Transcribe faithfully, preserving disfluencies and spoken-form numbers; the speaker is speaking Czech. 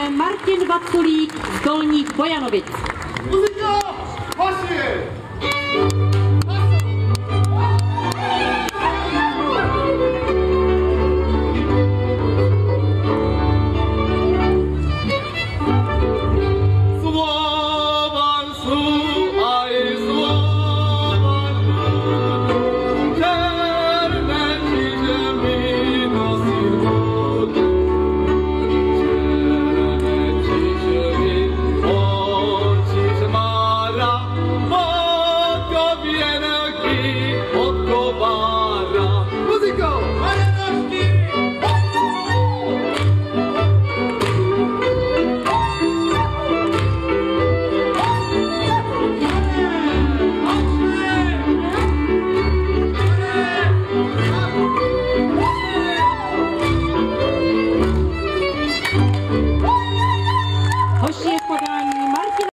podáme Martin Vaculík z Dolních Bojanovic. Muzika, vaše! Hoši je podání Martina